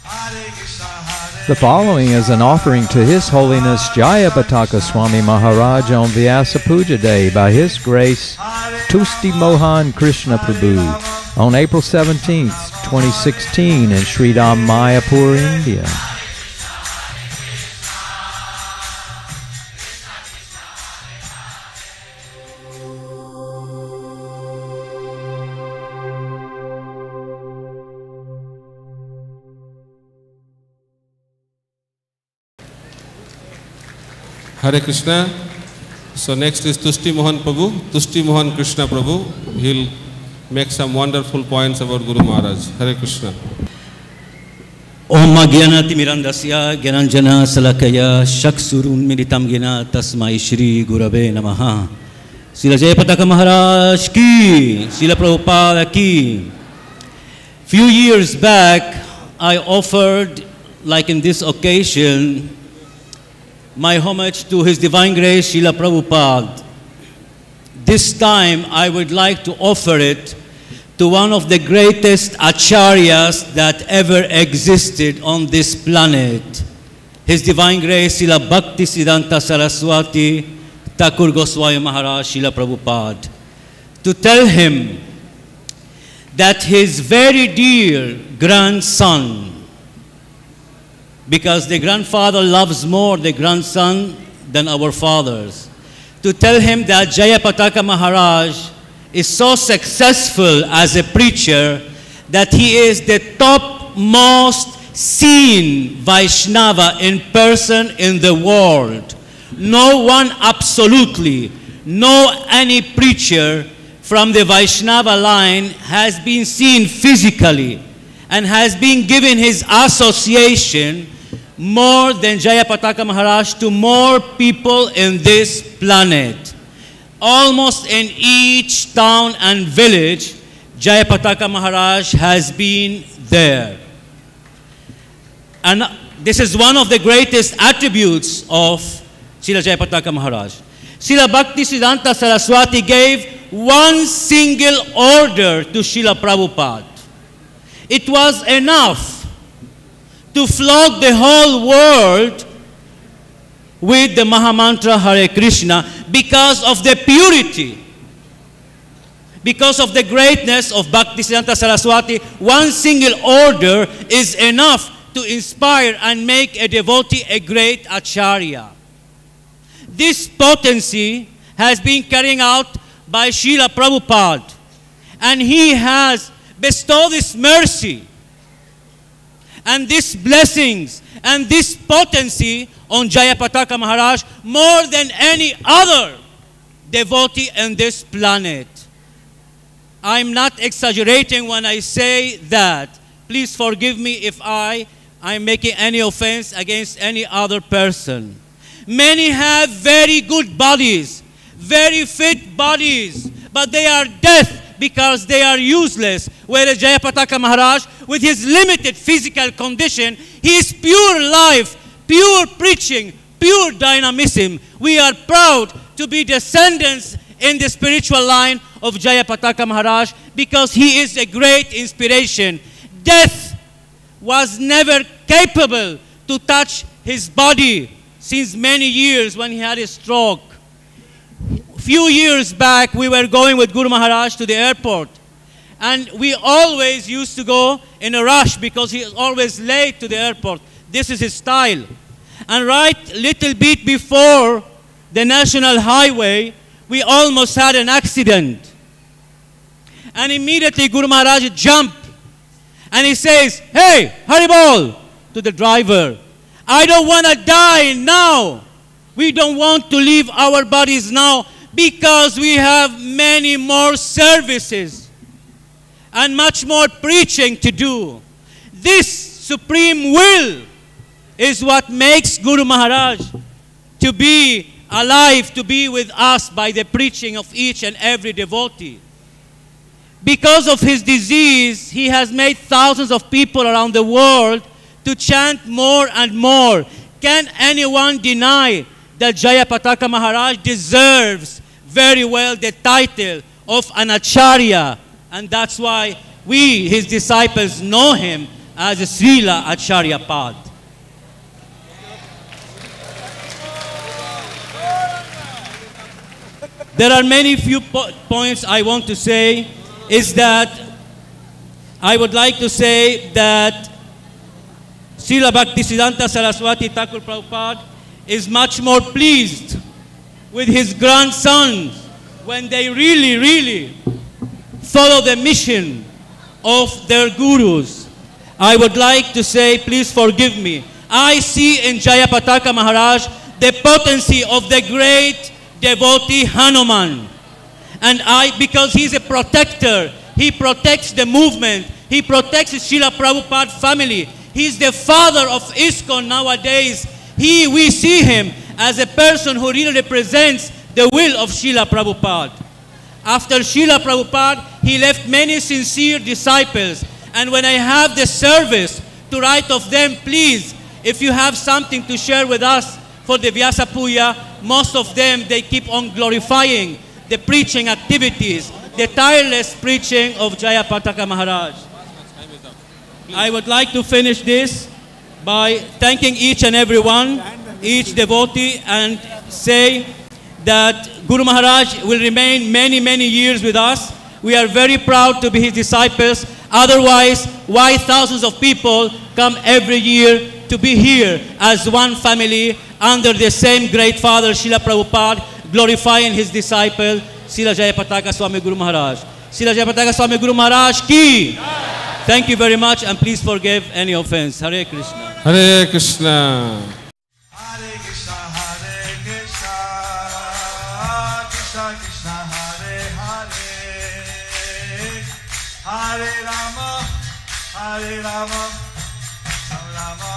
The following is an offering to His Holiness Jayapataka Swami Maharaja on Vyasa Puja Day by His Grace Tusti Mohan Krsna Prabhu on April 17th, 2016 in Sri Mayapur, India. Hare Krishna. So next is Tusti Mohan Prabhu, Tusti Mohan Krsna Prabhu. He'll make some wonderful points about Guru Maharaj. Hare Krishna. Om Gyanati Mirandasya Gyananjana Salakaya Shaksurun Militam Gina Tasmai Shri Gurave Namaha. Srila Jayapataka Maharaj ki, Srila Prabhupada ki. Few years back, I offered, like in this occasion, my homage to His Divine Grace, Srila Prabhupada. This time, I would like to offer it to one of the greatest acharyas that ever existed on this planet, His Divine Grace, Srila Bhaktisiddhanta Saraswati Thakur Goswami Maharaj, Srila Prabhupada, to tell him that his very dear grandson, because the grandfather loves more the grandson than our fathers, to tell him that Jayapataka Maharaj is so successful as a preacher that he is the topmost seen Vaishnava in person in the world. No one absolutely, no any preacher from the Vaishnava line has been seen physically and has been given his association more than Jayapataka Maharaj to more people in this planet. Almost in each town and village, Jayapataka Maharaj has been there. And this is one of the greatest attributes of Srila Jayapataka Maharaj. Srila Bhaktisiddhanta Saraswati gave one single order to Srila Prabhupada. It was enough to flog the whole world with the Mahamantra Hare Krishna because of the purity, because of the greatness of Bhaktisiddhanta Saraswati. One single order is enough to inspire and make a devotee a great acharya. This potency has been carried out by Srila Prabhupada, and he has bestowed this mercy and these blessings and this potency on Jayapataka Maharaj more than any other devotee on this planet. I'm not exaggerating when I say that. Please forgive me if I'm making any offense against any other person. Many have very good bodies, very fit bodies, but they are deaf because they are useless. Whereas Jayapataka Maharaj, with his limited physical condition, he is pure life, pure preaching, pure dynamism. We are proud to be descendants in the spiritual line of Jayapataka Maharaj because he is a great inspiration. Death was never capable to touch his body since many years when he had a stroke. Few years back, we were going with Guru Maharaj to the airport, and we always used to go in a rush because he is always late to the airport. This is his style. And right little bit before the national highway, we almost had an accident. And immediately Guru Maharaj jumped and he says, "Hey, Haribol," to the driver, "I don't want to die now. We don't want to leave our bodies now because we have many more services and much more preaching to do." This supreme will is what makes Guru Maharaj to be alive, to be with us by the preaching of each and every devotee. Because of his disease, he has made thousands of people around the world to chant more and more. Can anyone deny that Jayapataka Maharaj deserves very well the title of an acharya? And that's why we, his disciples, know him as a Srila Acharya Pad. There are many few points I want to say. Is that I would like to say that Srila Bhaktisiddhanta Saraswati Thakur Prabhupada is much more pleased with his grandsons when they really follow the mission of their gurus. I would like to say, please forgive me, I see in Jayapataka Maharaj the potency of the great devotee Hanuman. And because he's a protector, he protects the movement, he protects the Srila Prabhupada family. He's the father of ISKCON nowadays. We see him as a person who really represents the will of Srila Prabhupada. After Srila Prabhupada, he left many sincere disciples. And when I have the service to write of them, please, if you have something to share with us for the Vyasa Puja, most of them, they keep on glorifying the preaching activities, the tireless preaching of Jayapataka Maharaj. I would like to finish this by thanking each and every one, each devotee, and say that Guru Maharaj will remain many years with us. We are very proud to be his disciples. Otherwise, why thousands of people come every year to be here as one family under the same great father, Srila Prabhupada, glorifying his disciple, Srila Jayapataka Swami Guru Maharaj. Srila Jayapataka Swami Guru Maharaj ki! Thank you very much, and please forgive any offense. Hare Krishna. Hare Krishna. Hare Krishna, Hare Krishna, Krishna Krishna, Hare Hare, Hare Rama, Rama Rama.